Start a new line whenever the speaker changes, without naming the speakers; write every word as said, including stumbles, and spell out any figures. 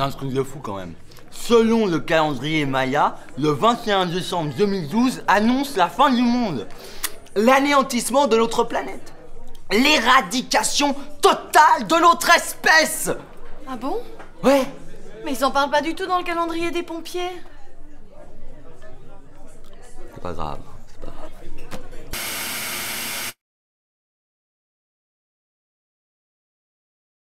C'est un truc de fou quand même. Selon le calendrier Maya, le vingt et un décembre deux mille douze annonce la fin du monde. L'anéantissement de notre planète. L'éradication totale de notre espèce.
Ah bon?
Ouais.
Mais ils en parlent pas du tout dans le calendrier des pompiers.
C'est pas grave.